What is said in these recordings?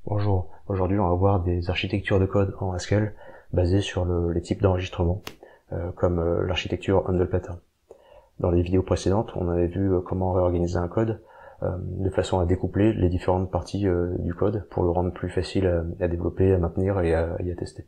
Bonjour, aujourd'hui on va voir des architectures de code en Haskell basées sur les types d'enregistrement, comme l'architecture handle pattern. Dans les vidéos précédentes, on avait vu comment réorganiser un code de façon à découpler les différentes parties du code pour le rendre plus facile à développer, à maintenir et à tester.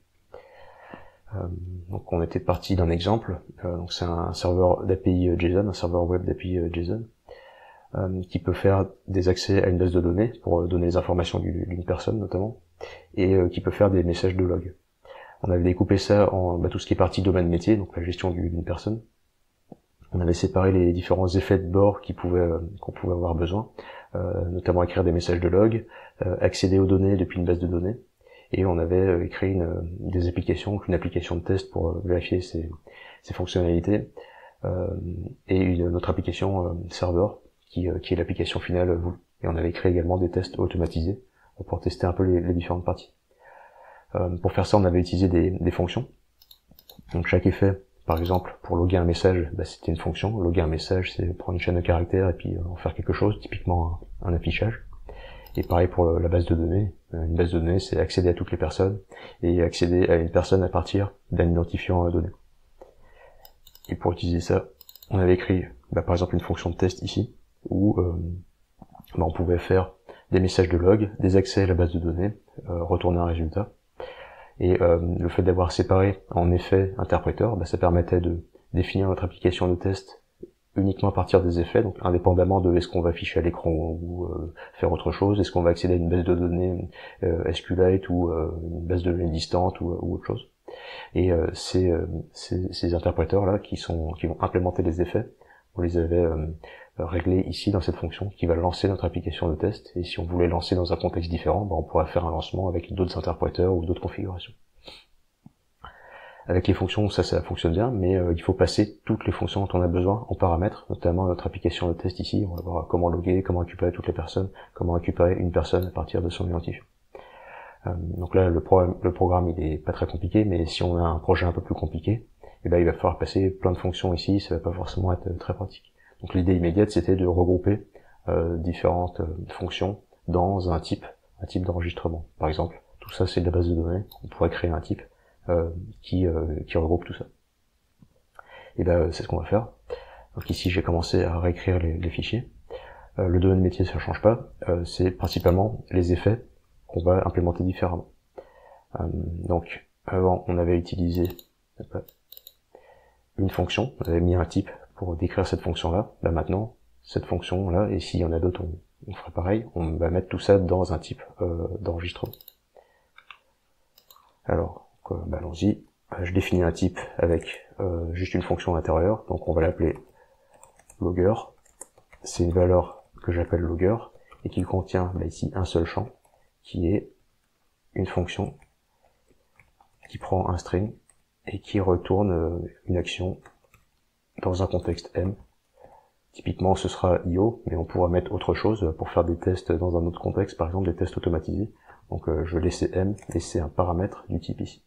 Donc on était parti d'un exemple, donc c'est un serveur d'API JSON, un serveur web d'API JSON, qui peut faire des accès à une base de données pour donner les informations d'une personne notamment, et qui peut faire des messages de log. On avait découpé ça en tout ce qui est partie domaine métier, donc la gestion d'une personne. On avait séparé les différents effets de bord qu'on pouvait avoir besoin, notamment écrire des messages de log, accéder aux données depuis une base de données, et on avait créé une application de test pour vérifier ces fonctionnalités, et une autre application serveur qui est l'application finale voulue. Et on avait créé également des tests automatisés pour tester un peu les différentes parties. Pour faire ça, on avait utilisé des fonctions. Donc chaque effet, par exemple, pour loguer un message, c'était une fonction. Loguer un message, c'est prendre une chaîne de caractères et puis en faire quelque chose, typiquement un affichage. Et pareil pour la base de données. Une base de données, c'est accéder à toutes les personnes et accéder à une personne à partir d'un identifiant donné. Et pour utiliser ça, on avait écrit par exemple une fonction de test ici, où on pouvait faire des messages de log, des accès à la base de données, retourner un résultat. Et le fait d'avoir séparé en effet interpréteur, ça permettait de définir notre application de test uniquement à partir des effets, donc indépendamment de est-ce qu'on va afficher à l'écran ou faire autre chose, est-ce qu'on va accéder à une base de données SQLite ou une base de données distante ou autre chose. Et ces interpréteurs là qui vont implémenter les effets, on les avait réglés ici dans cette fonction qui va lancer notre application de test, et si on voulait lancer dans un contexte différent, on pourrait faire un lancement avec d'autres interpréteurs ou d'autres configurations. Avec les fonctions, ça fonctionne bien, mais il faut passer toutes les fonctions dont on a besoin en paramètres, notamment notre application de test ici. On va voir comment loguer, comment récupérer toutes les personnes, comment récupérer une personne à partir de son identifiant. Donc là, le programme il est pas très compliqué, mais si on a un projet un peu plus compliqué, il va falloir passer plein de fonctions ici, ça va pas forcément être très pratique. Donc l'idée immédiate, c'était de regrouper différentes fonctions dans un type d'enregistrement. Par exemple, tout ça c'est de la base de données, on pourrait créer un type qui regroupe tout ça. Et c'est ce qu'on va faire. Donc ici j'ai commencé à réécrire les fichiers. Le domaine métier ça change pas, c'est principalement les effets qu'on va implémenter différemment. Donc avant on avait utilisé une fonction, on avait mis un type pour décrire cette fonction-là. Maintenant, cette fonction-là, et s'il y en a d'autres, on fera pareil, on va mettre tout ça dans un type d'enregistrement. Alors, allons-y. Je définis un type avec juste une fonction à l'intérieur, donc on va l'appeler logger. C'est une valeur que j'appelle logger, et qui contient ici un seul champ, qui est une fonction qui prend un string et qui retourne une action dans un contexte M. Typiquement ce sera IO, mais on pourra mettre autre chose pour faire des tests dans un autre contexte, par exemple des tests automatisés. Donc je vais laisser M, laisser un paramètre du type ici.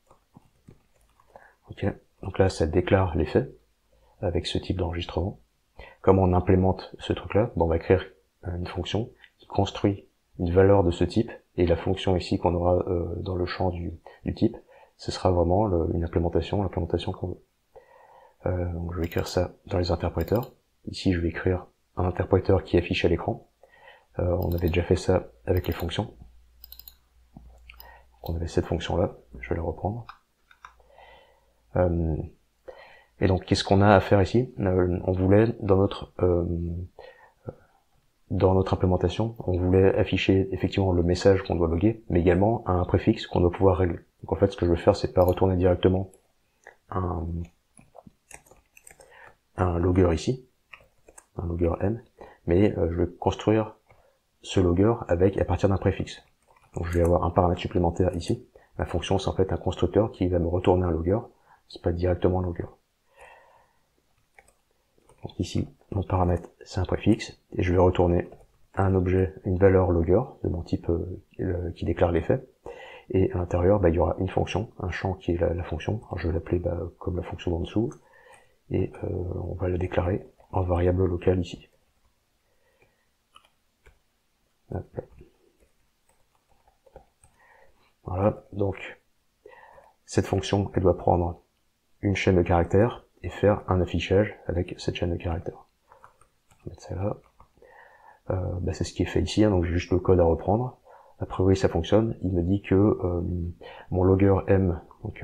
Ok, donc là ça déclare l'effet avec ce type d'enregistrement. Comment on implémente ce truc-là? On va écrire une fonction qui construit une valeur de ce type, et la fonction ici qu'on aura dans le champ du type, ce sera vraiment l'implémentation qu'on veut. Donc je vais écrire ça dans les interpréteurs. Ici je vais écrire un interpréteur qui affiche à l'écran. On avait déjà fait ça avec les fonctions. Donc on avait cette fonction là, je vais la reprendre. Et donc qu'est-ce qu'on a à faire ici? On voulait dans notre implémentation, on voulait afficher effectivement le message qu'on doit loguer, mais également un préfixe qu'on doit pouvoir régler. Donc en fait ce que je vais faire, c'est pas retourner directement un logger ici, un logger M, mais je vais construire ce logger à partir d'un préfixe. Donc je vais avoir un paramètre supplémentaire ici. La fonction c'est en fait un constructeur qui va me retourner un logger, c'est pas directement un logger. Donc ici, mon paramètre c'est un préfixe, et je vais retourner un objet, une valeur logger de mon type qui déclare l'effet, et à l'intérieur il y aura une fonction, un champ qui est la fonction. Alors je vais l'appeler comme la fonction d'en dessous, et on va le déclarer en variable locale ici. Hop. Voilà, donc cette fonction, elle doit prendre une chaîne de caractères et faire un affichage avec cette chaîne de caractères. Je vais mettre ça là. C'est ce qui est fait ici, hein, donc j'ai juste le code à reprendre. A priori ça fonctionne. Il me dit que mon logger M, donc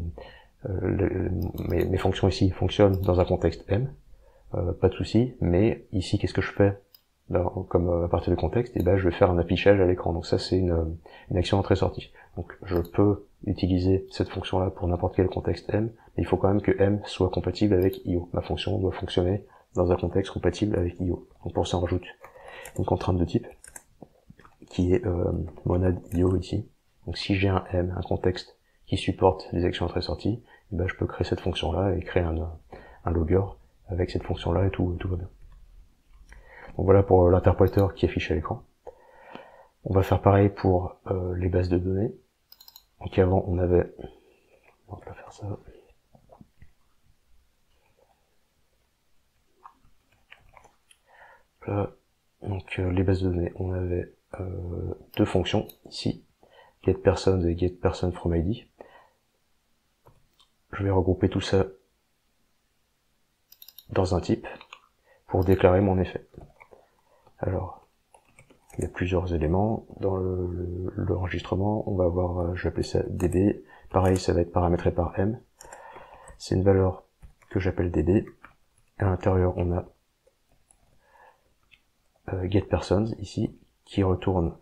mes fonctions ici fonctionnent dans un contexte M, pas de souci. Mais ici, qu'est-ce que je fais comme à partir du contexte? Et ben je vais faire un affichage à l'écran. Donc ça c'est une action entrée-sortie. Donc je peux utiliser cette fonction là pour n'importe quel contexte M, mais il faut quand même que M soit compatible avec IO. Ma fonction doit fonctionner dans un contexte compatible avec IO. Donc pour ça on rajoute une contrainte de type qui est monade IO ici. Donc si j'ai un M, un contexte qui supporte les actions entrée-sortie, ben je peux créer cette fonction là et créer un logger avec cette fonction là et tout va bien. Donc voilà pour l'interpréteur qui affiche à l'écran. On va faire pareil pour les bases de données. Donc avant on avait, on va faire ça. Là, donc les bases de données, on avait deux fonctions ici, getPersons et getPersonFromID. Je vais regrouper tout ça dans un type pour déclarer mon effet. Alors, il y a plusieurs éléments. Dans l'enregistrement, on va avoir, je vais appeler ça db. Pareil, ça va être paramétré par m. C'est une valeur que j'appelle db. À l'intérieur, on a getPersons ici, qui retourne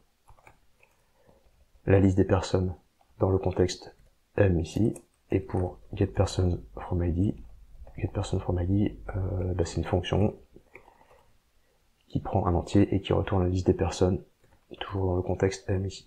la liste des personnes dans le contexte m ici. Et pour getPersonFromID, c'est une fonction qui prend un entier et qui retourne la liste des personnes, toujours dans le contexte M ici.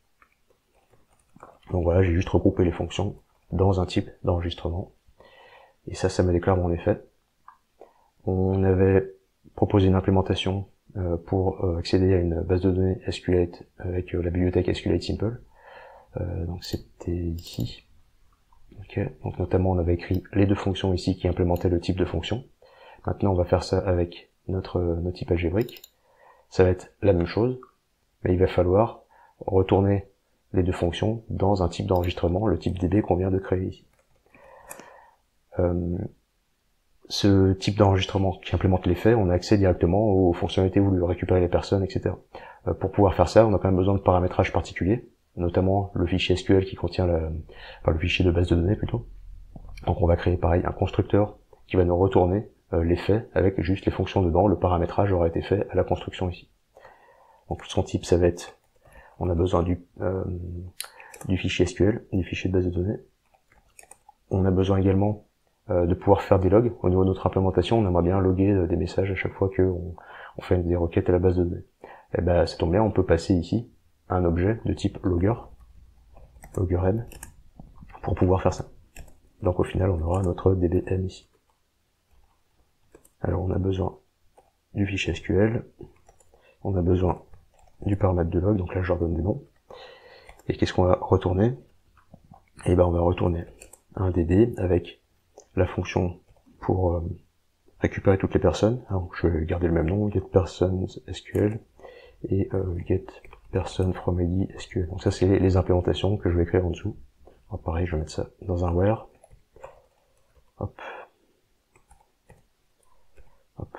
Donc voilà, j'ai juste regroupé les fonctions dans un type d'enregistrement. Et ça me déclare mon effet. On avait proposé une implémentation pour accéder à une base de données SQLite avec la bibliothèque SQLite Simple. Donc c'était ici. Okay. Donc notamment on avait écrit les deux fonctions ici qui implémentaient le type de fonction. Maintenant on va faire ça avec notre type algébrique. Ça va être la même chose, mais il va falloir retourner les deux fonctions dans un type d'enregistrement, le type DB qu'on vient de créer ici. Ce type d'enregistrement qui implémente les faits, on a accès directement aux fonctionnalités voulues, récupérer les personnes, etc. Pour pouvoir faire ça, on a quand même besoin de paramétrage particulier, notamment le fichier SQL qui contient le fichier de base de données plutôt. Donc on va créer pareil un constructeur qui va nous retourner les faits avec juste les fonctions dedans. Le paramétrage aura été fait à la construction ici. Donc son type, ça va être, on a besoin du fichier SQL, du fichier de base de données. On a besoin également de pouvoir faire des logs. Au niveau de notre implémentation, on aimerait bien loguer des messages à chaque fois qu'on fait des requêtes à la base de données. Et ben ça tombe bien, on peut passer ici un objet de type logger m, pour pouvoir faire ça. Donc au final, on aura notre dbm ici. Alors on a besoin du fichier SQL, on a besoin du paramètre de log, donc là je leur donne des noms. Et qu'est-ce qu'on va retourner? Et ben on va retourner un db avec la fonction pour récupérer toutes les personnes. Alors, je vais garder le même nom, getPersonsSQL et getPersonFromID SQL. Donc ça c'est les implémentations que je vais écrire en dessous. Alors, pareil, je vais mettre ça dans un where. Hop. Hop.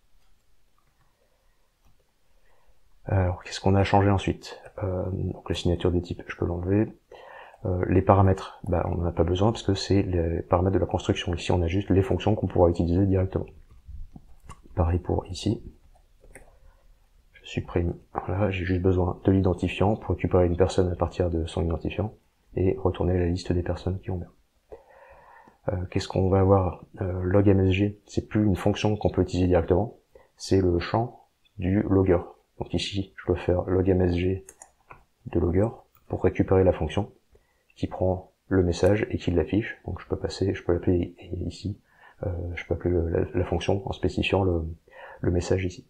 Alors, qu'est-ce qu'on a changé ensuite? Donc la signature des types, je peux l'enlever. Les paramètres, on n'en a pas besoin parce que c'est les paramètres de la construction. Ici, on a juste les fonctions qu'on pourra utiliser directement. Pareil pour ici. Je supprime. Voilà, j'ai juste besoin de l'identifiant pour récupérer une personne à partir de son identifiant et retourner la liste des personnes qui ont bien. Qu'est-ce qu'on va avoir? Log-msg, c'est plus une fonction qu'on peut utiliser directement, c'est le champ du logger. Donc ici, je dois faire log-msg de logger pour récupérer la fonction qui prend le message et qui l'affiche. Donc je peux l'appeler ici, je peux appeler la fonction en spécifiant le message ici.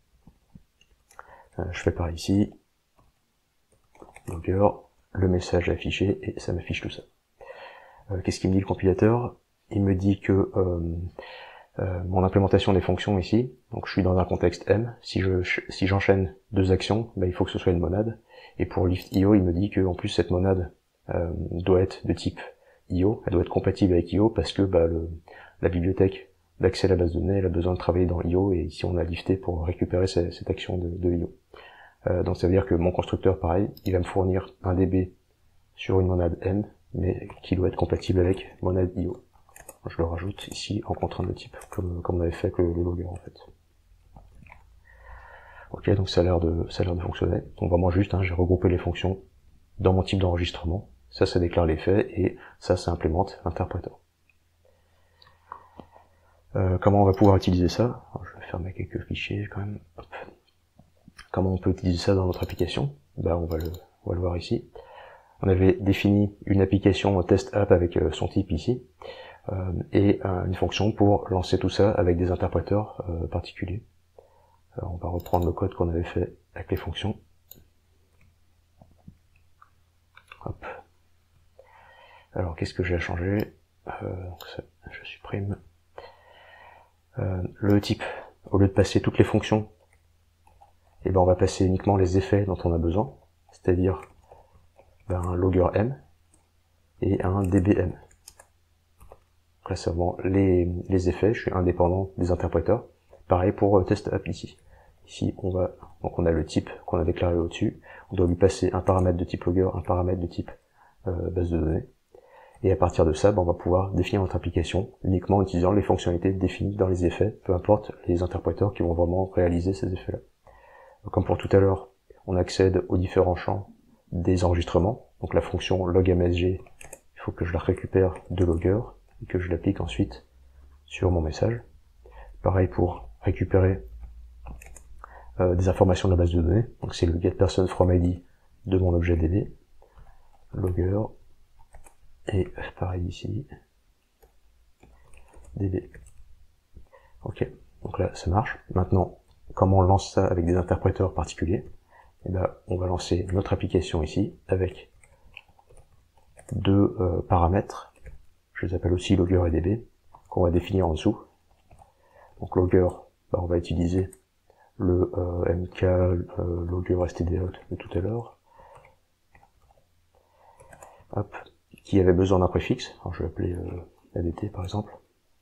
Je fais par ici, logger, le message affiché et ça m'affiche tout ça. Qu'est-ce qu'il me dit le compilateur? Il me dit que mon implémentation des fonctions ici, donc je suis dans un contexte M, si j'enchaîne deux actions, il faut que ce soit une monade. Et pour lift.io, il me dit que en plus cette monade doit être de type IO, elle doit être compatible avec IO parce que la bibliothèque d'accès à la base de données, elle a besoin de travailler dans IO, et ici on a lifté pour récupérer cette action de IO. Donc ça veut dire que mon constructeur, pareil, il va me fournir un DB sur une monade M, mais qui doit être compatible avec monade IO. Je le rajoute ici en contrainte de type, comme on avait fait avec le logger en fait. Ok, donc ça a l'air de fonctionner. Donc vraiment juste, j'ai regroupé les fonctions dans mon type d'enregistrement. Ça déclare les faits, et ça implémente l'interpréteur. Comment on va pouvoir utiliser ça? Alors, je vais fermer quelques fichiers quand même. Hop. Comment on peut utiliser ça dans notre application? On va le voir ici. On avait défini une application test app avec son type ici, et une fonction pour lancer tout ça avec des interpréteurs particuliers. Alors, on va reprendre le code qu'on avait fait avec les fonctions. Hop. Alors qu'est-ce que j'ai à changer? Je supprime le type. Au lieu de passer toutes les fonctions, on va passer uniquement les effets dont on a besoin, c'est-à-dire un logger M et un DBM. Donc là c'est vraiment les effets, je suis indépendant des interpréteurs. Pareil pour test app ici. Ici on a le type qu'on a déclaré au-dessus, on doit lui passer un paramètre de type logger, un paramètre de type base de données. Et à partir de ça, on va pouvoir définir notre application uniquement en utilisant les fonctionnalités définies dans les effets, peu importe les interpréteurs qui vont vraiment réaliser ces effets-là. Comme pour tout à l'heure, on accède aux différents champs des enregistrements. Donc la fonction logMSG, il faut que je la récupère de logger et que je l'applique ensuite sur mon message. Pareil pour récupérer des informations de la base de données. Donc c'est le getPersonFromID de mon objet DB, logger. Et pareil ici, DB. Ok, donc là ça marche. Maintenant, comment on lance ça avec des interpréteurs particuliers? On va lancer notre application ici avec deux paramètres. Je les appelle aussi logger et DB, qu'on va définir en dessous. Donc logger, on va utiliser le mk logger stdout de tout à l'heure. Hop. Qui avait besoin d'un préfixe, alors je vais appeler ADT par exemple.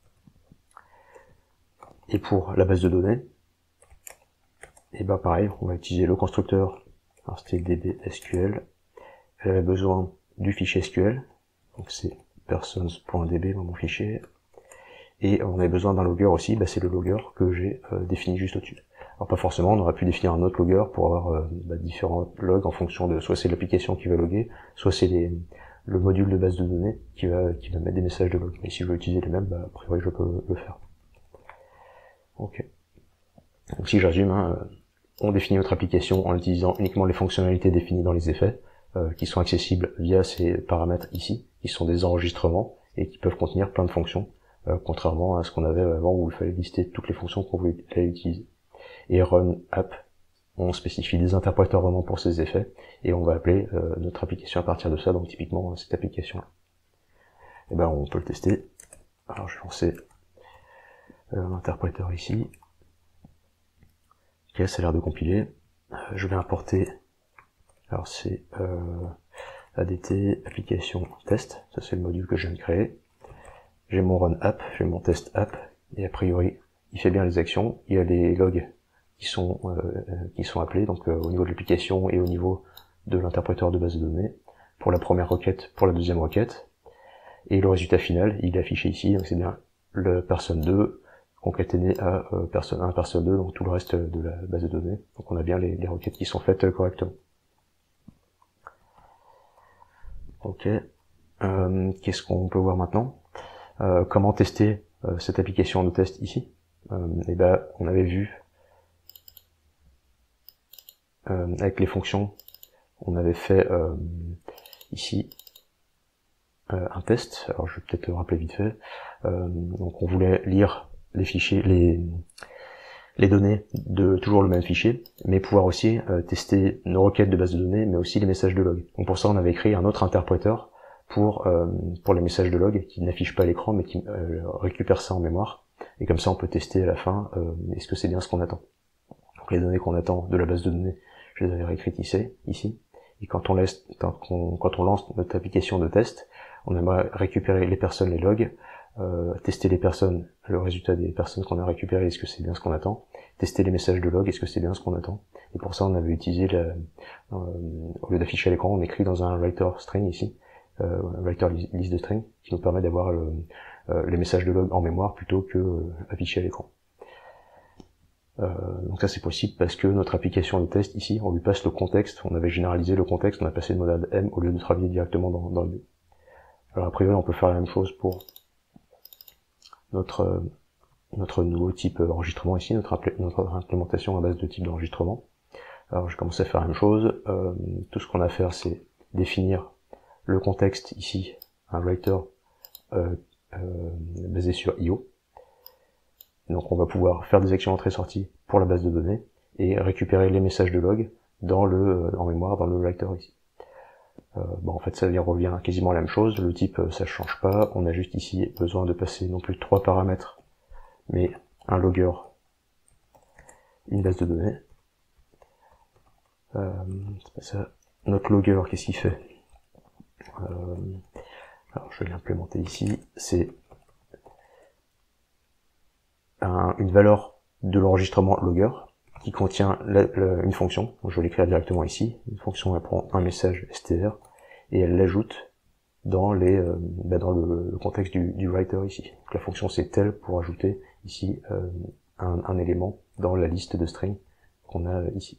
Et pour la base de données, pareil, on va utiliser le constructeur, alors c'était dbSQL, elle avait besoin du fichier SQL, donc c'est persons.db mon fichier, et on avait besoin d'un logger aussi, c'est le logger que j'ai défini juste au-dessus. Alors pas forcément, on aurait pu définir un autre logger pour avoir différents logs en fonction de, soit c'est l'application qui va loguer, soit c'est le module de base de données qui va mettre des messages de log. Mais si je veux utiliser les mêmes, a priori je peux le faire. Ok. Donc si je résume, on définit notre application en utilisant uniquement les fonctionnalités définies dans les effets, qui sont accessibles via ces paramètres ici, qui sont des enregistrements et qui peuvent contenir plein de fonctions, contrairement à ce qu'on avait avant où il fallait lister toutes les fonctions qu'on voulait utiliser. Et run app, on spécifie des interpréteurs vraiment pour ces effets, et on va appeler notre application à partir de ça, donc typiquement cette application-là. On peut le tester. Alors je vais lancer l'interpréteur ici. Ok, ça a l'air de compiler. Je vais importer, alors c'est ADT application test, ça c'est le module que je viens de créer. J'ai mon run app, j'ai mon test app, et a priori il fait bien les actions, il y a les logs qui sont appelés, donc au niveau de l'application et au niveau de l'interpréteur de base de données, pour la première requête, pour la deuxième requête, et le résultat final, il est affiché ici, donc c'est bien le person 2 concaténé à person 1, person 2, donc tout le reste de la base de données, donc on a bien les requêtes qui sont faites correctement. Ok, qu'est-ce qu'on peut voir maintenant? Comment tester cette application de test ici? On avait vu avec les fonctions, on avait fait ici un test. Alors je vais peut-être le rappeler vite fait. Donc on voulait lire les fichiers, les données de toujours le même fichier, mais pouvoir aussi tester nos requêtes de base de données, mais aussi les messages de log. Donc pour ça on avait créé un autre interpréteur pour les messages de log qui n'affiche pas à l'écran, mais qui récupère ça en mémoire. Et comme ça on peut tester à la fin est-ce que c'est bien ce qu'on attend. Donc les données qu'on attend de la base de données, je les avais réécrites ici, et Et quand on lance notre application de test, on aimerait récupérer les personnes, les logs, tester les personnes, le résultat des personnes qu'on a récupérées, est-ce que c'est bien ce qu'on attend, tester les messages de log, est-ce que c'est bien ce qu'on attend. Et pour ça, on avait utilisé au lieu d'afficher à l'écran, on écrit dans un writer string ici, writer list de string, qui nous permet d'avoir les messages de log en mémoire plutôt que affichés à l'écran. Donc ça c'est possible parce que notre application de test ici, on lui passe le contexte, on avait généralisé le contexte, on a passé le modal M au lieu de travailler directement dans le. Alors a priori on peut faire la même chose pour notre nouveau type enregistrement ici, notre implémentation à base de type d'enregistrement. Alors je commence à faire la même chose, tout ce qu'on a à faire c'est définir le contexte ici, un writer basé sur IO. Donc on va pouvoir faire des actions entrée-sortie pour la base de données et récupérer les messages de log en mémoire dans le writer ici. En fait ça revient quasiment à la même chose, le type ça change pas, on a juste ici besoin de passer non plus 3 paramètres, mais un logger, une base de données. C'est pas ça. Notre logger, qu'est-ce qu'il fait? Alors je vais l'implémenter ici, c'est une valeur de l'enregistrement logger qui contient une fonction, donc je vais l'écrire directement ici, une fonction elle prend un message str et elle l'ajoute dans le contexte du writer ici. Donc la fonction c'est tel pour ajouter ici un élément dans la liste de strings qu'on a ici.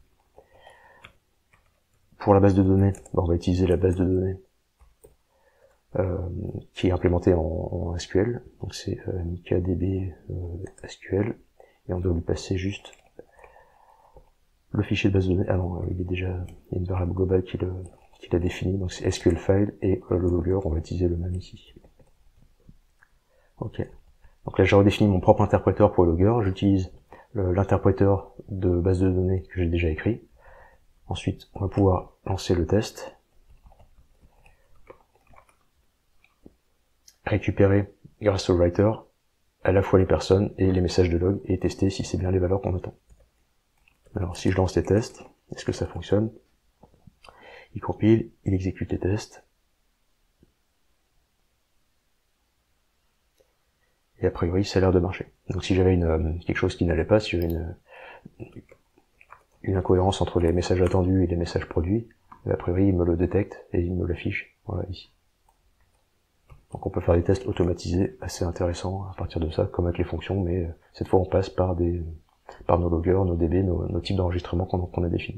Pour la base de données, on va utiliser la base de données qui est implémentée en SQL, donc c'est mkdb SQL, et on doit lui passer juste le fichier de base de données. Ah non, il y a une variable globale qui l'a définie, donc c'est SQL file, et le logger, on va utiliser le même ici. Ok, donc là j'ai redéfini mon propre interpréteur pour le logger, j'utilise l'interpréteur de base de données que j'ai déjà écrit. Ensuite, on va pouvoir lancer le test, récupérer grâce au writer à la fois les personnes et les messages de log et tester si c'est bien les valeurs qu'on attend. Alors si je lance les tests, est-ce que ça fonctionne? Il compile, il exécute les tests. Et a priori ça a l'air de marcher. Donc si j'avais quelque chose qui n'allait pas, si j'avais une incohérence entre les messages attendus et les messages produits, a priori il me le détecte et il me l'affiche, voilà ici. Donc on peut faire des tests automatisés assez intéressants à partir de ça, comme avec les fonctions, mais cette fois on passe par nos loggers, nos DB, nos types d'enregistrement qu'on a définis.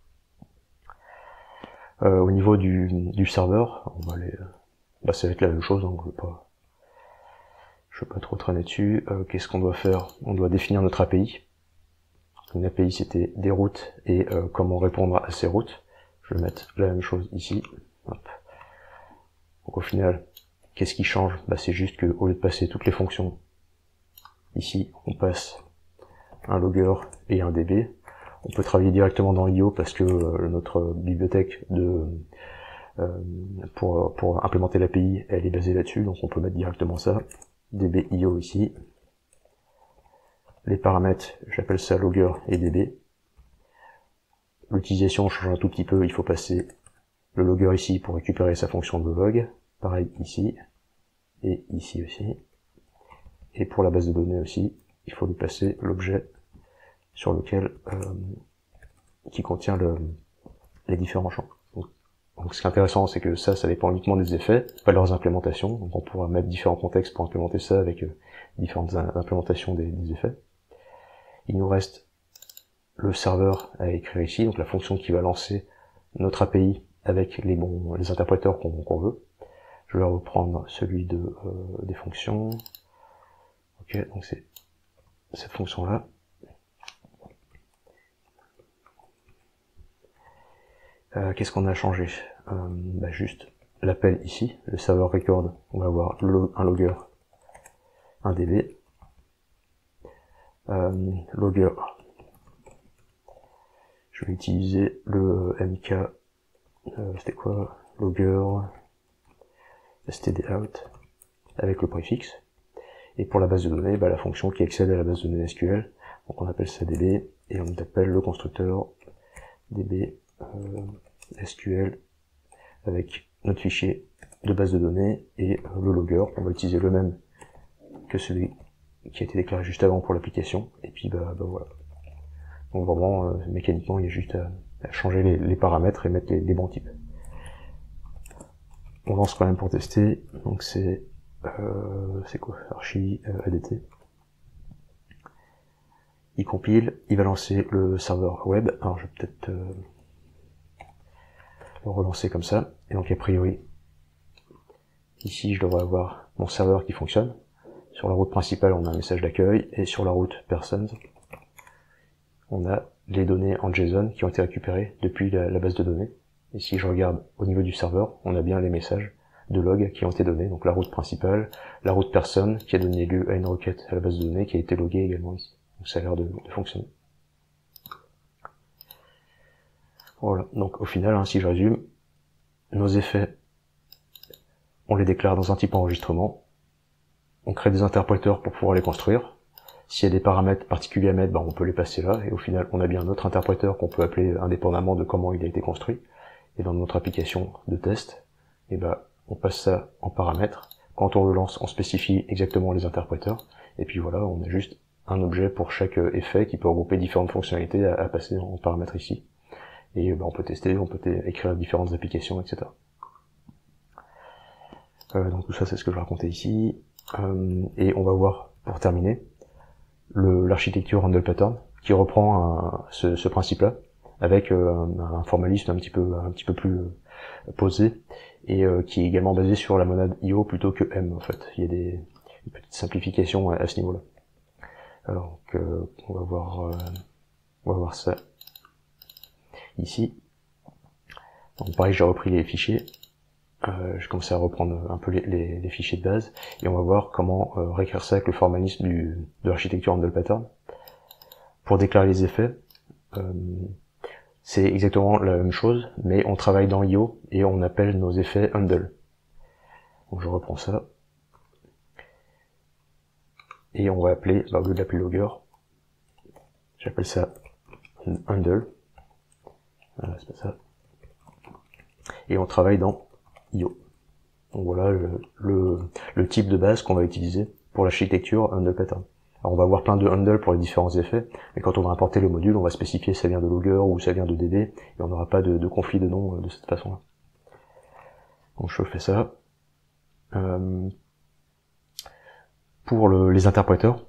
Au niveau du serveur, on va aller, ça va être la même chose, donc je vais pas trop traîner dessus. Qu'est-ce qu'on doit faire? On doit définir notre API. Une API c'était des routes et comment répondre à ces routes. Je vais mettre la même chose ici. Hop. Donc au final, qu'est-ce qui change? C'est juste que au lieu de passer toutes les fonctions ici, on passe un logger et un DB. On peut travailler directement dans IO parce que notre bibliothèque pour implémenter l'API, elle est basée là-dessus, donc on peut mettre directement ça. DB IO ici. Les paramètres, j'appelle ça logger et DB. L'utilisation change un tout petit peu, il faut passer le logger ici pour récupérer sa fonction de log. Pareil ici, et ici aussi. Et pour la base de données aussi, il faut lui passer l'objet sur lequel qui contient les différents champs. Donc ce qui est intéressant, c'est que ça dépend uniquement des effets, pas de leurs implémentations. Donc on pourra mettre différents contextes pour implémenter ça avec différentes implémentations des effets. Il nous reste le serveur à écrire ici, donc la fonction qui va lancer notre API avec les interpréteurs qu'on veut. Je vais reprendre celui des fonctions. Ok, donc c'est cette fonction-là. Qu'est-ce qu'on a changé? Juste l'appel ici, le serveur record, on va avoir un logger, un DB. Logger, je vais utiliser le mk, c'était quoi? Logger stdout avec le préfixe. Et pour la base de données, la fonction qui accède à la base de données SQL, donc on appelle ça DB, et on appelle le constructeur DB SQL avec notre fichier de base de données et le logger. On va utiliser le même que celui qui a été déclaré juste avant pour l'application. Et puis voilà. Donc vraiment, mécaniquement, il y a juste à changer les paramètres et mettre les bons types. On lance quand même pour tester. Donc c'est quoi? Archi ADT. Il compile, il va lancer le serveur web. Alors je vais peut-être le relancer comme ça. Et donc a priori, ici je devrais avoir mon serveur qui fonctionne. Sur la route principale, on a un message d'accueil, et sur la route persons, on a les données en JSON qui ont été récupérées depuis la base de données. Et si je regarde au niveau du serveur, on a bien les messages de log qui ont été donnés. Donc la route principale, la route person qui a donné lieu à une requête à la base de données qui a été loguée également ici. Donc ça a l'air de fonctionner. Voilà, donc au final, hein, si je résume, nos effets, on les déclare dans un type enregistrement, on crée des interpréteurs pour pouvoir les construire. S'il y a des paramètres particuliers à mettre, on peut les passer là, et au final, on a bien un autre interpréteur qu'on peut appeler indépendamment de comment il a été construit. Et dans notre application de test, on passe ça en paramètres. Quand on le lance, on spécifie exactement les interpréteurs, et puis voilà, on a juste un objet pour chaque effet qui peut regrouper différentes fonctionnalités à passer en paramètres ici. Et on peut tester, on peut écrire différentes applications, etc. Donc tout ça, c'est ce que je racontais ici. Et on va voir, pour terminer, l'architecture handle pattern qui reprend ce principe-là avec un formalisme un petit peu plus posé et qui est également basé sur la monade IO plutôt que M en fait. Il y a une petite simplification à ce niveau-là. Alors on va voir ça ici. Donc pareil, j'ai repris les fichiers. Je commence à reprendre un peu les fichiers de base et on va voir comment réécrire ça avec le formalisme de l'architecture handle pattern. Pour déclarer les effets, c'est exactement la même chose, mais on travaille dans IO et on appelle nos effets handle. Donc je reprends ça et on va appeler, au lieu de l'appeler logger, j'appelle ça handle. Voilà, c'est pas ça. Et on travaille dans IO. Donc voilà le type de base qu'on va utiliser pour l'architecture handle pattern. Alors on va avoir plein de handles pour les différents effets, mais quand on va importer le module, on va spécifier ça vient de logger ou ça vient de DB, et on n'aura pas de conflit de nom de cette façon-là. Donc je fais ça. Pour les interpréteurs,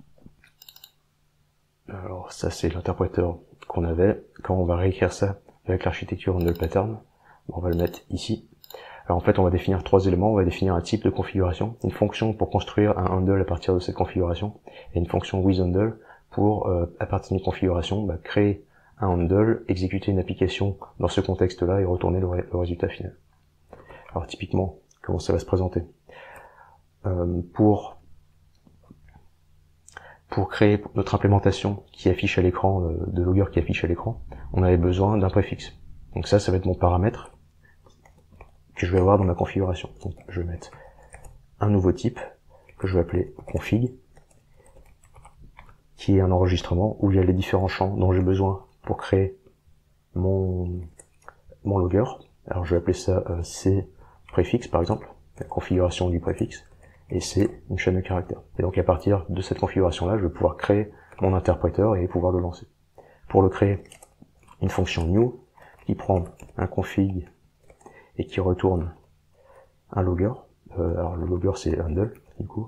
alors ça c'est l'interpréteur qu'on avait. Quand on va réécrire ça avec l'architecture handle pattern, on va le mettre ici. Alors en fait on va définir trois éléments, on va définir un type de configuration, une fonction pour construire un handle à partir de cette configuration, et une fonction withHandle pour, à partir d'une configuration, créer un handle, exécuter une application dans ce contexte-là et retourner le résultat final. Alors typiquement, comment ça va se présenter? Pour créer notre implémentation qui affiche à l'écran, de logger qui affiche à l'écran, on avait besoin d'un préfixe. Donc ça va être mon paramètre que je vais avoir dans ma configuration. Donc je vais mettre un nouveau type que je vais appeler config, qui est un enregistrement où il y a les différents champs dont j'ai besoin pour créer mon logger. Alors je vais appeler ça C préfixe par exemple, la configuration du préfixe, et c'est une chaîne de caractères. Et donc à partir de cette configuration là, je vais pouvoir créer mon interpréteur et pouvoir le lancer. Pour le créer, une fonction new qui prend un config et qui retourne un logger. Alors le logger c'est handle du coup.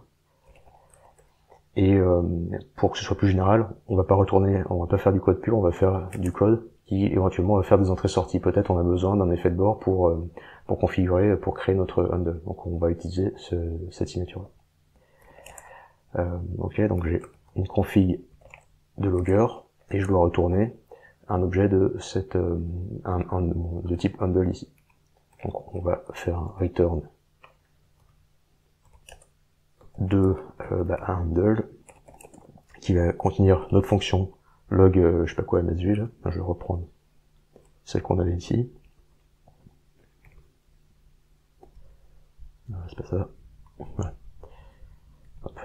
Et pour que ce soit plus général, on va pas faire du code pur, on va faire du code qui éventuellement va faire des entrées-sorties. Peut-être on a besoin d'un effet de bord pour configurer, pour créer notre handle. Donc on va utiliser cette signature. Ok, donc j'ai une config de logger et je dois retourner un objet de de type handle ici. Donc on va faire un return de un handle qui va contenir notre fonction log je sais pas quoi MSV là. Je vais reprendre celle qu'on avait ici. Non, c'est pas ça. Voilà. Hop.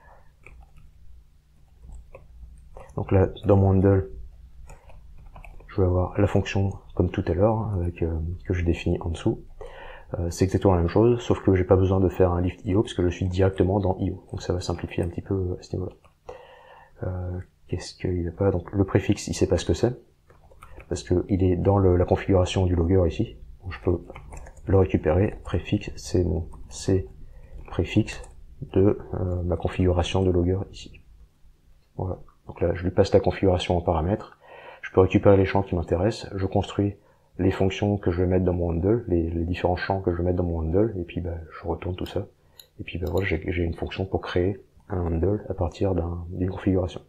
Donc là, dans mon handle, je je vais avoir la fonction comme tout à l'heure, hein, avec que j'ai définie en dessous. C'est exactement la même chose, sauf que j'ai pas besoin de faire un lift IO, parce que je suis directement dans IO. Donc ça va simplifier un petit peu à ce niveau-là. Qu'est-ce qu'il n'y a pas? Donc le préfixe, il sait pas ce que c'est, parce que il est dans la configuration du logger ici. Donc je peux le récupérer. Préfixe, c'est préfixe de ma configuration de logger ici. Voilà. Donc là, je lui passe la configuration en paramètres. Je peux récupérer les champs qui m'intéressent. Je construis les fonctions que je vais mettre dans mon handle, les différents champs que je vais mettre dans mon handle, et puis je retourne tout ça. Et puis voilà, j'ai une fonction pour créer un handle à partir d'une configuration.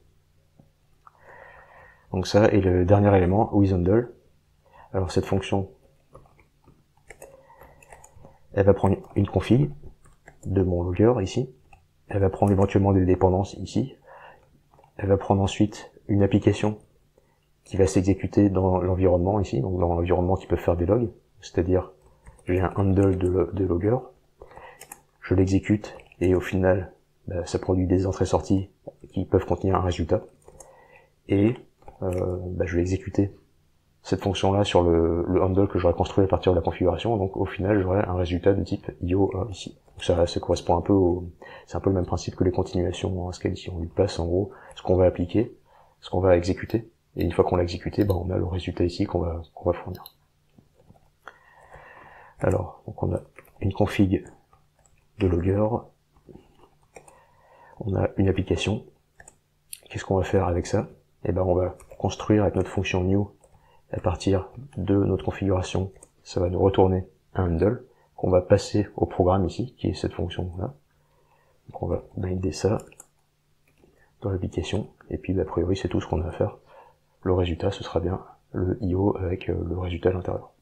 Donc ça est le dernier élément, withHandle. Alors cette fonction, elle va prendre une config de mon logger ici. Elle va prendre éventuellement des dépendances ici. Elle va prendre ensuite une application qui va s'exécuter dans l'environnement ici, donc dans l'environnement qui peut faire des logs, c'est-à-dire j'ai un handle de logger, je l'exécute et au final ça produit des entrées-sorties qui peuvent contenir un résultat, et je vais exécuter cette fonction-là sur le handle que j'aurais construit à partir de la configuration, donc au final j'aurai un résultat de type IO ici. Donc ça correspond un peu c'est un peu le même principe que les continuations en scale ici. On lui passe en gros ce qu'on va appliquer, ce qu'on va exécuter, et une fois qu'on l'a exécuté, on a le résultat ici qu'on va fournir. Alors, donc on a une config de logger, on a une application. Qu'est-ce qu'on va faire avec ça? On va construire avec notre fonction new à partir de notre configuration. Ça va nous retourner un handle qu'on va passer au programme ici, qui est cette fonction-là. Donc on va binder ça dans l'application, et puis a priori c'est tout ce qu'on a à faire. Le résultat, ce sera bien le IO avec le résultat à l'intérieur.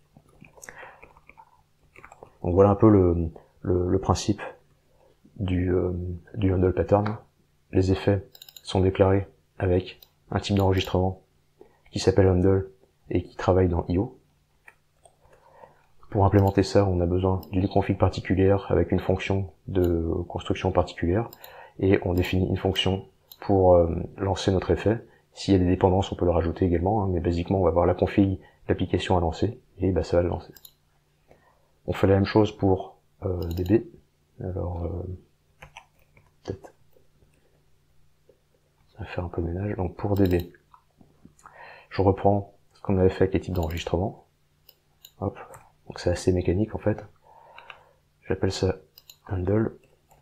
Donc voilà un peu le principe du handle pattern. Les effets sont déclarés avec un type d'enregistrement qui s'appelle handle et qui travaille dans IO. Pour implémenter ça, on a besoin d'une config particulière avec une fonction de construction particulière, et on définit une fonction pour lancer notre effet. S'il y a des dépendances, on peut le rajouter également, hein, mais basiquement on va avoir la config, l'application à lancer, et ça va le lancer. On fait la même chose pour DB. Alors peut-être ça va faire un peu de ménage. Donc pour DB, je reprends ce qu'on avait fait avec les types d'enregistrement. Hop. Donc c'est assez mécanique en fait. J'appelle ça handle.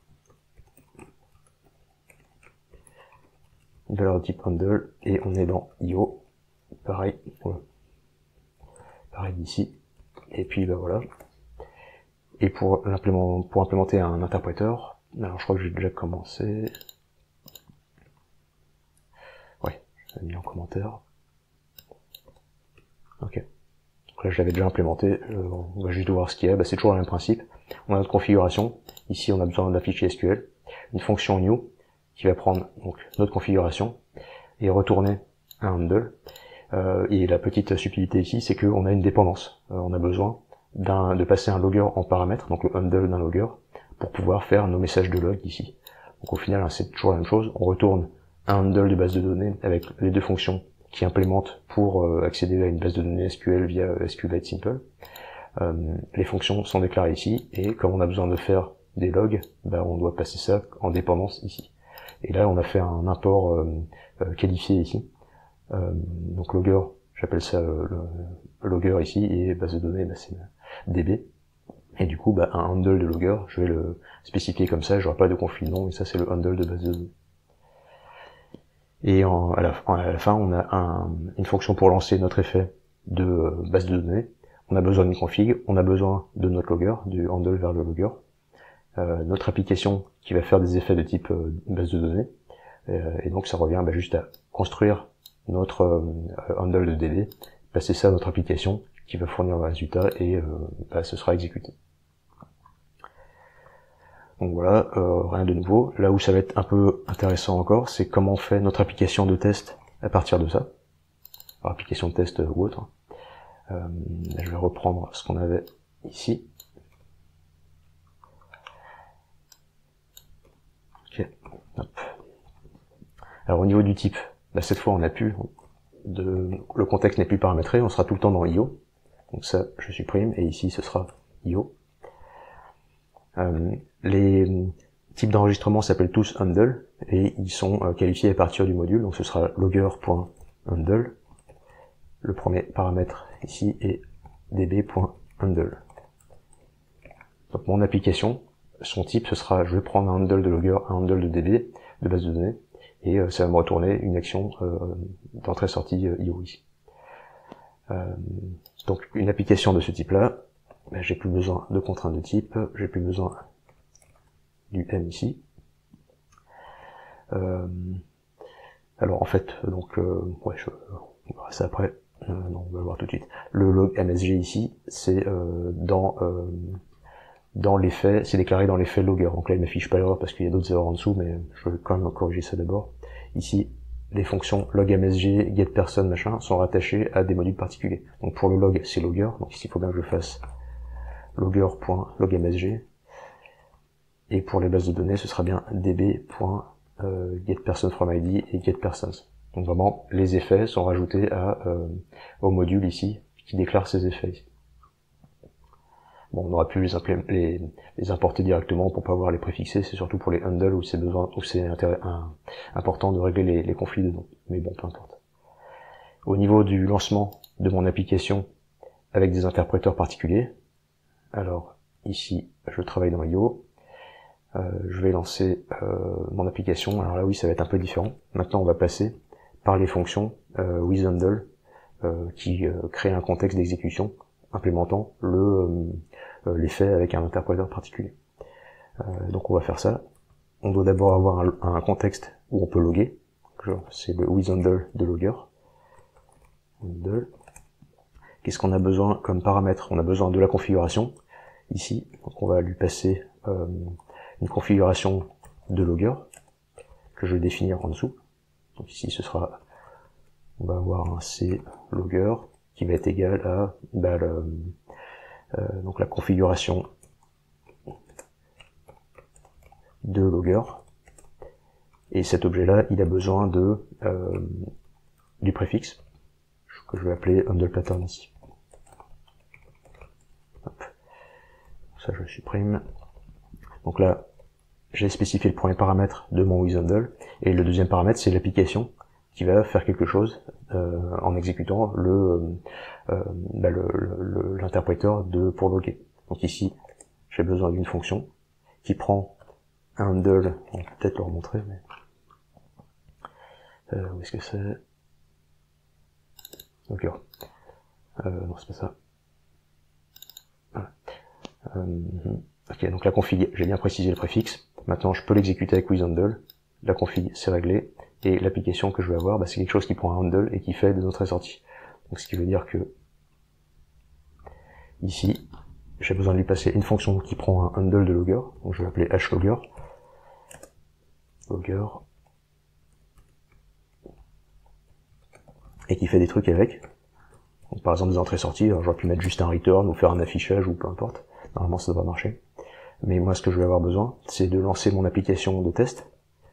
Une valeur de type handle, et on est dans IO. Pareil. Voilà. Pareil d'ici. Et puis voilà. Et pour implémenter un interpréteur, alors je crois que j'ai déjà commencé. Ouais, j'avais mis en commentaire. Ok. Donc là je l'avais déjà implémenté, on va juste voir ce qu'il y a, c'est toujours le même principe. On a notre configuration, ici on a besoin d'un fichier SQL, une fonction new qui va prendre donc notre configuration et retourner un handle. Et la petite subtilité ici, c'est qu'on a une dépendance. On a besoin de passer un logger en paramètre, donc le handle d'un logger, pour pouvoir faire nos messages de log ici. Donc au final, c'est toujours la même chose. On retourne un handle de base de données avec les deux fonctions qui implémentent pour accéder à une base de données SQL via SQLite Simple. Les fonctions sont déclarées ici, et comme on a besoin de faire des logs, on doit passer ça en dépendance ici. Et là, on a fait un import qualifié ici. Donc logger, j'appelle ça le logger ici, et base de données, c'est DB. Et du coup, un handle de logger, je vais le spécifier comme ça, j'aurai pas de conflit de nom, et ça c'est le handle de base de données. Et à la fin, on a une fonction pour lancer notre effet de base de données. On a besoin d'une config, on a besoin de notre logger, du handle vers le logger. Notre application qui va faire des effets de type base de données. Et donc ça revient juste à construire notre handle de DB, passer ça à notre application qui va fournir le résultat, et ce sera exécuté. Donc voilà, rien de nouveau. Là où ça va être un peu intéressant encore, c'est comment on fait notre application de test à partir de ça. Alors, application de test ou autre. Je vais reprendre ce qu'on avait ici. Ok. Hop. Alors au niveau du type, cette fois on a pu le contexte n'est plus paramétré, on sera tout le temps dans IO. Donc ça, je supprime, et ici, ce sera IO. Les types d'enregistrement s'appellent tous handle, et ils sont qualifiés à partir du module, donc ce sera logger.handle, le premier paramètre ici est db.handle. Donc mon application, son type, ce sera, je vais prendre un handle de logger, un handle de db, de base de données, et ça va me retourner une action d'entrée-sortie IO ici. Donc une application de ce type-là, ben, j'ai plus besoin de contraintes de type, j'ai plus besoin du M ici. Alors en fait, donc ouais, on verra ça après. Non, on va le voir tout de suite. Le log MSG ici, c'est dans l'effet, c'est déclaré dans l'effet logger. Donc là, il m'affiche pas l'erreur parce qu'il y a d'autres erreurs en dessous, mais je vais quand même corriger ça d'abord. Ici, les fonctions log_msg, getPerson, machin, sont rattachées à des modules particuliers. Donc pour le log, c'est logger. Donc ici, il faut bien que je fasse logger.logmsg. Et pour les bases de données, ce sera bien db.getPersonFromID et getPersons. Donc vraiment, les effets sont rajoutés au module ici, qui déclare ces effets ici. Bon, on aurait pu les importer directement pour pas avoir les préfixer, c'est surtout pour les handles où c'est important de régler les conflits de noms. Mais bon, peu importe. Au niveau du lancement de mon application avec des interpréteurs particuliers, alors ici, je travaille dans IO, je vais lancer mon application, alors là oui, ça va être un peu différent. Maintenant, on va passer par les fonctions withHandle qui créent un contexte d'exécution implémentant l'effet avec un interpréteur particulier. Donc on va faire ça. On doit d'abord avoir un contexte où on peut loguer. C'est le withHandle de logger. Qu'est-ce qu'on a besoin comme paramètre? On a besoin de la configuration ici. Donc on va lui passer une configuration de logger que je vais définir en dessous. Donc ici ce sera, on va avoir un C logger qui va être égal à donc la configuration de logger, et cet objet là il a besoin de du préfixe que je vais appeler handlePattern ici. Hop. Ça je supprime. Donc là j'ai spécifié le premier paramètre de mon withHandle, et le deuxième paramètre c'est l'application qui va faire quelque chose en exécutant l'interpréteur pour loguer. Donc ici, j'ai besoin d'une fonction qui prend un handle, on peut peut-être le remontrer, mais où est-ce que c'est? Ok, non c'est pas ça. Voilà. Ok, donc la config, j'ai bien précisé le préfixe. Maintenant, je peux l'exécuter avec withHandle. La config, c'est réglé. Et l'application que je vais avoir, c'est quelque chose qui prend un handle et qui fait des entrées-sorties. Donc ce qui veut dire que ici, j'ai besoin de lui passer une fonction qui prend un handle de logger. Donc je vais l'appeler hlogger. Logger. Et qui fait des trucs avec. Donc, par exemple des entrées-sorties, j'aurais pu mettre juste un return ou faire un affichage ou peu importe. Normalement ça devrait marcher. Mais moi ce que je vais avoir besoin, c'est de lancer mon application de test.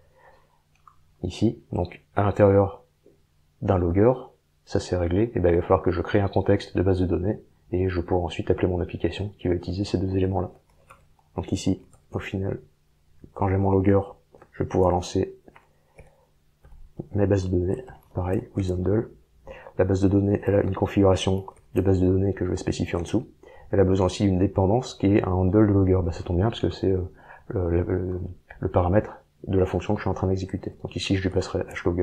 Ici, donc à l'intérieur d'un logger, ça c'est réglé, et ben il va falloir que je crée un contexte de base de données, et je pourrai ensuite appeler mon application qui va utiliser ces deux éléments-là. Donc ici, au final, quand j'ai mon logger, je vais pouvoir lancer mes bases de données, pareil, withHandle. La base de données, elle a une configuration de base de données que je vais spécifier en dessous. Elle a besoin aussi d'une dépendance qui est un handle de logger. Ça tombe bien parce que c'est le paramètre de la fonction que je suis en train d'exécuter. Donc ici, je lui passerai hlogger.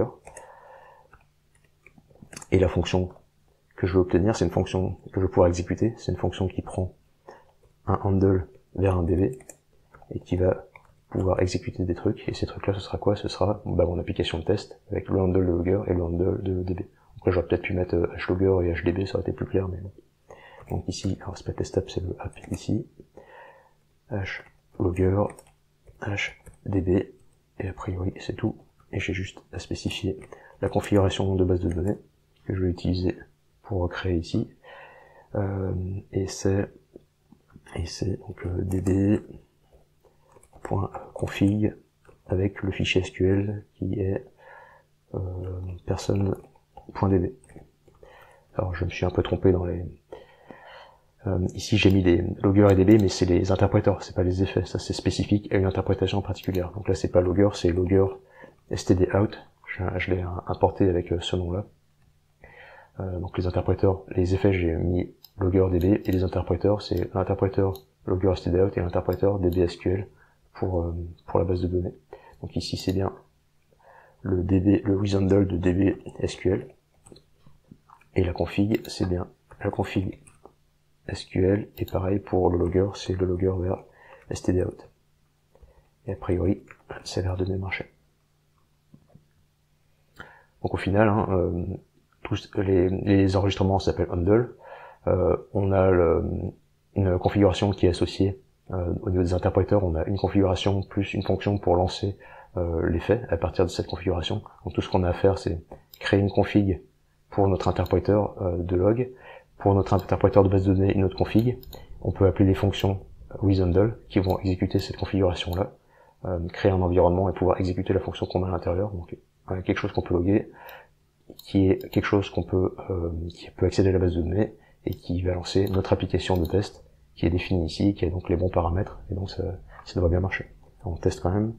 Et la fonction que je veux obtenir, c'est une fonction que je vais pouvoir exécuter. C'est une fonction qui prend un handle vers un db et qui va pouvoir exécuter des trucs. Et ces trucs-là, ce sera quoi? Ce sera mon application de test avec le handle de logger et le handle de db. Donc là, j'aurais peut-être pu mettre hlogger et hdb, ça aurait été plus clair, mais bon. Donc ici, alors c'est pas testable, c'est le app ici. hlogger, hdb, et a priori c'est tout. Et j'ai juste à spécifier la configuration de base de données que je vais utiliser pour créer ici. Et c'est donc db.config avec le fichier SQL qui est personne .db. Alors je me suis un peu trompé dans les... ici j'ai mis les logger et db, mais c'est les interpréteurs, c'est pas les effets, ça c'est spécifique à une interprétation particulière. Donc là c'est pas logger, c'est logger stdout, je l'ai importé avec ce nom-là. Donc les interpréteurs, les effets j'ai mis logger db, et les interpréteurs c'est l'interpréteur logger stdout et l'interpréteur dbsql pour la base de données. Donc ici c'est bien le wizhandle de dbsql, et la config c'est bien la config SQL, et pareil pour le logger, c'est le logger vers stdout. Et a priori, ça a l'air de bien marcher. Donc au final, tous les enregistrements s'appellent handle. On a une configuration qui est associée au niveau des interpréteurs. On a une configuration plus une fonction pour lancer l'effet à partir de cette configuration. Donc tout ce qu'on a à faire, c'est créer une config pour notre interpréteur de log. Pour notre interpréteur de base de données, une autre config. On peut appeler les fonctions wizhandle qui vont exécuter cette configuration-là, créer un environnement et pouvoir exécuter la fonction qu'on a à l'intérieur. Donc quelque chose qu'on peut loguer, qui est quelque chose qui peut accéder à la base de données et qui va lancer notre application de test qui est définie ici, qui a donc les bons paramètres, et donc ça devrait bien marcher. Alors, on teste quand même.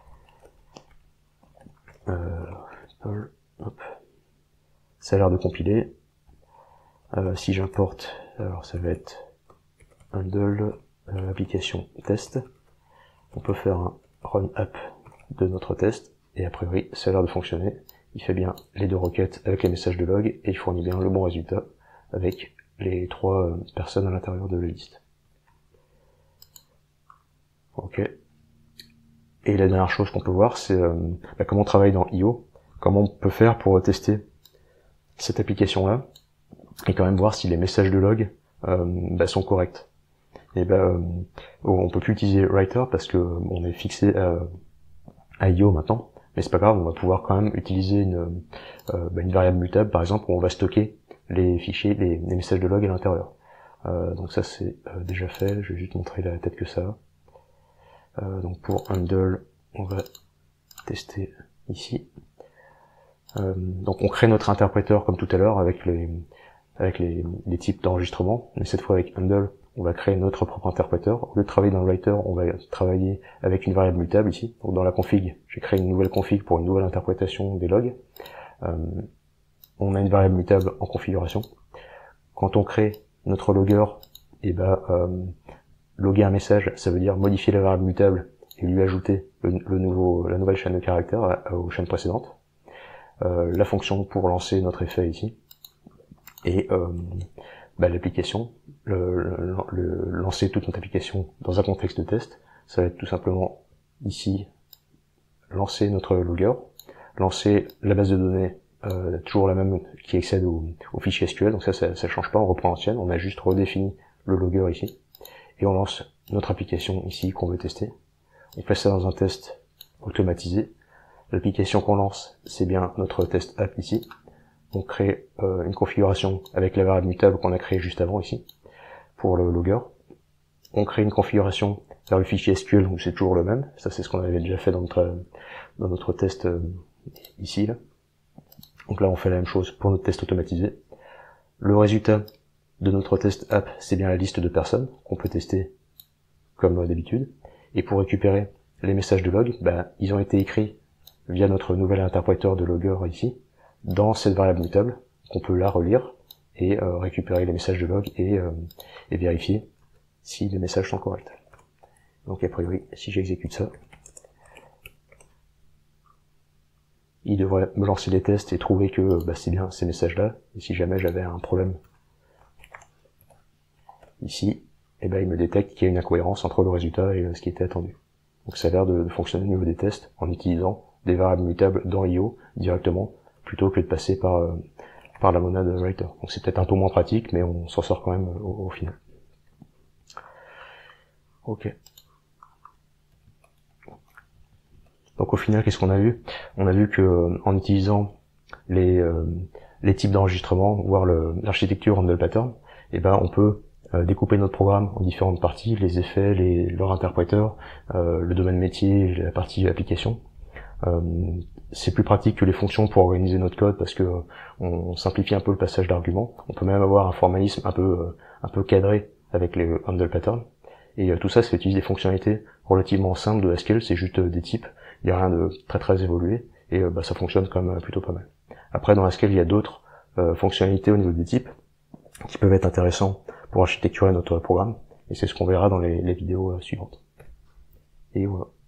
Hop. Ça a l'air de compiler. Si j'importe, alors ça va être handle application test, on peut faire un run app de notre test, et a priori ça a l'air de fonctionner. Il fait bien les deux requêtes avec les messages de log, et il fournit bien le bon résultat avec les 3 personnes à l'intérieur de la liste. Ok. Et la dernière chose qu'on peut voir, c'est comment on travaille dans IO, comment on peut faire pour tester cette application-là, et quand même voir si les messages de log sont corrects. Et on peut plus utiliser writer parce que on est fixé à IO maintenant, mais c'est pas grave, on va pouvoir quand même utiliser une variable mutable par exemple où on va stocker les fichiers, les messages de log à l'intérieur. Donc ça c'est déjà fait, je vais juste montrer la tête que ça a. Donc pour handle, on va tester ici. Donc on crée notre interpréteur comme tout à l'heure avec les types d'enregistrement, mais cette fois avec handle, on va créer notre propre interpréteur. Au lieu de travailler dans le writer, on va travailler avec une variable mutable ici. Donc dans la config, j'ai créé une nouvelle config pour une nouvelle interprétation des logs. On a une variable mutable en configuration. Quand on crée notre logger, loguer un message, ça veut dire modifier la variable mutable et lui ajouter la nouvelle chaîne de caractères aux chaînes précédentes. La fonction pour lancer notre effet ici. Et l'application, lancer toute notre application dans un contexte de test, ça va être tout simplement ici lancer notre logger, lancer la base de données toujours la même qui accède au fichier SQL, donc ça change pas, on reprend l'ancienne, on a juste redéfini le logger ici, et on lance notre application ici qu'on veut tester. On fait ça dans un test automatisé. L'application qu'on lance, c'est bien notre test app ici. On crée une configuration avec la variable mutable qu'on a créée juste avant ici, pour le logger. On crée une configuration vers le fichier SQL où c'est toujours le même. Ça c'est ce qu'on avait déjà fait dans notre test ici. Là. Donc là on fait la même chose pour notre test automatisé. Le résultat de notre test app, c'est bien la liste de personnes qu'on peut tester comme d'habitude. Et pour récupérer les messages de log, ils ont été écrits via notre nouvel interpréteur de logger ici, dans cette variable mutable, qu'on peut la relire et récupérer les messages de log et vérifier si les messages sont corrects. Donc a priori, si j'exécute ça, il devrait me lancer des tests et trouver que c'est bien ces messages-là, et si jamais j'avais un problème ici, il me détecte qu'il y a une incohérence entre le résultat et ce qui était attendu. Donc ça a l'air de fonctionner au niveau des tests en utilisant des variables mutables dans IO directement, plutôt que de passer par la monade writer. Donc c'est peut-être un peu moins pratique, mais on s'en sort quand même au final. Ok. Donc au final, qu'est-ce qu'on a vu? On a vu que en utilisant les types d'enregistrement, voire l'architecture handle pattern, on peut découper notre programme en différentes parties, les effets, leur interpréteur, le domaine métier, la partie application. C'est plus pratique que les fonctions pour organiser notre code parce que on simplifie un peu le passage d'arguments. On peut même avoir un formalisme un peu cadré avec les handle patterns. Et tout ça, c'est utiliser des fonctionnalités relativement simples de SQL, c'est juste des types. Il n'y a rien de très évolué et ça fonctionne quand même plutôt pas mal. Après, dans SQL, il y a d'autres fonctionnalités au niveau des types qui peuvent être intéressants pour architecturer notre programme. Et c'est ce qu'on verra dans les vidéos suivantes. Et voilà.